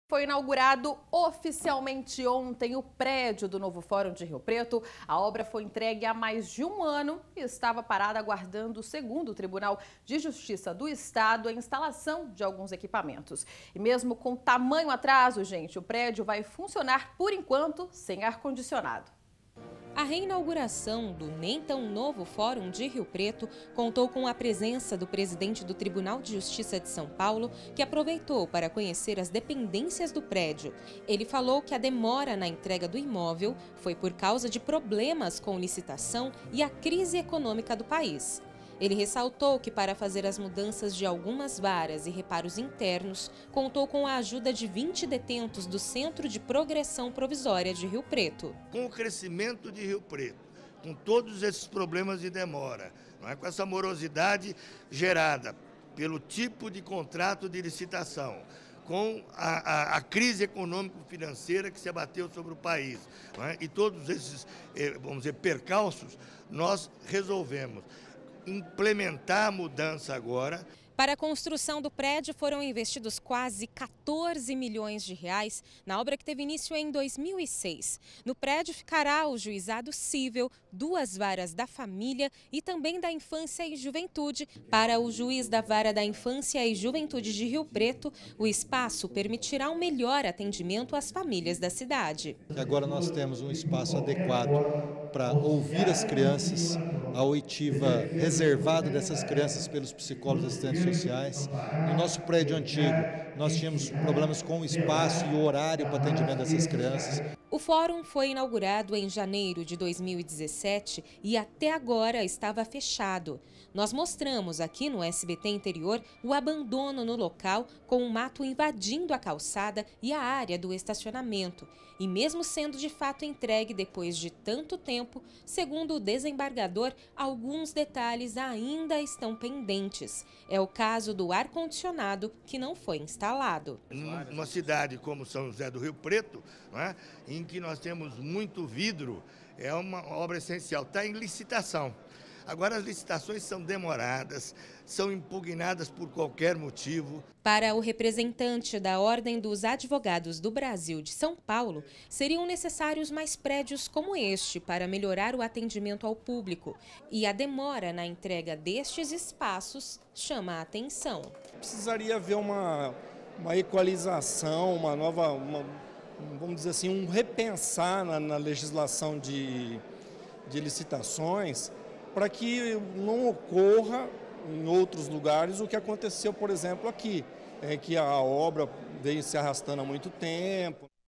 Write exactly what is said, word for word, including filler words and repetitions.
Foi inaugurado oficialmente ontem o prédio do novo Fórum de Rio Preto. A obra foi entregue há mais de um ano e estava parada aguardando, segundo o Tribunal de Justiça do Estado, a instalação de alguns equipamentos. E mesmo com tamanho atraso, gente, o prédio vai funcionar por enquanto sem ar-condicionado. A reinauguração do nem tão novo Fórum de Rio Preto contou com a presença do presidente do Tribunal de Justiça de São Paulo, que aproveitou para conhecer as dependências do prédio. Ele falou que a demora na entrega do imóvel foi por causa de problemas com licitação e a crise econômica do país. Ele ressaltou que, para fazer as mudanças de algumas varas e reparos internos, contou com a ajuda de vinte detentos do Centro de Progressão Provisória de Rio Preto. Com o crescimento de Rio Preto, com todos esses problemas de demora, não é? Com essa morosidade gerada pelo tipo de contrato de licitação, com a, a, a crise econômico-financeira que se abateu sobre o país, não é? E todos esses, vamos dizer, percalços, nós resolvemos implementar a mudança agora. Para a construção do prédio foram investidos quase quatorze milhões de reais na obra que teve início em dois mil e seis. No prédio ficará o juizado cível, duas varas da família e também da infância e juventude. Para o juiz da vara da infância e juventude de Rio Preto, o espaço permitirá um melhor atendimento às famílias da cidade. Agora nós temos um espaço adequado para ouvir as crianças, a oitiva reservada dessas crianças pelos psicólogos assistentes sociais. No nosso prédio antigo, nós tínhamos problemas com o espaço e o horário para atendimento dessas crianças. O fórum foi inaugurado em janeiro de dois mil e dezessete e até agora estava fechado. Nós mostramos aqui no S B T Interior o abandono no local, com o mato invadindo a calçada e a área do estacionamento. E mesmo sendo de fato entregue depois de tanto tempo, segundo o desembargador, alguns detalhes ainda estão pendentes. É o caso do ar-condicionado, que não foi instalado. Numa cidade como São José do Rio Preto, não é? Em que nós temos muito vidro, é uma obra essencial, está em licitação. Agora as licitações são demoradas, são impugnadas por qualquer motivo. Para o representante da Ordem dos Advogados do Brasil de São Paulo, seriam necessários mais prédios como este para melhorar o atendimento ao público. E a demora na entrega destes espaços chama a atenção. Precisaria haver uma, uma equalização, uma nova, uma, vamos dizer assim, um repensar na, na legislação de, de licitações, para que não ocorra em outros lugares o que aconteceu, por exemplo, aqui, é que a obra veio se arrastando há muito tempo.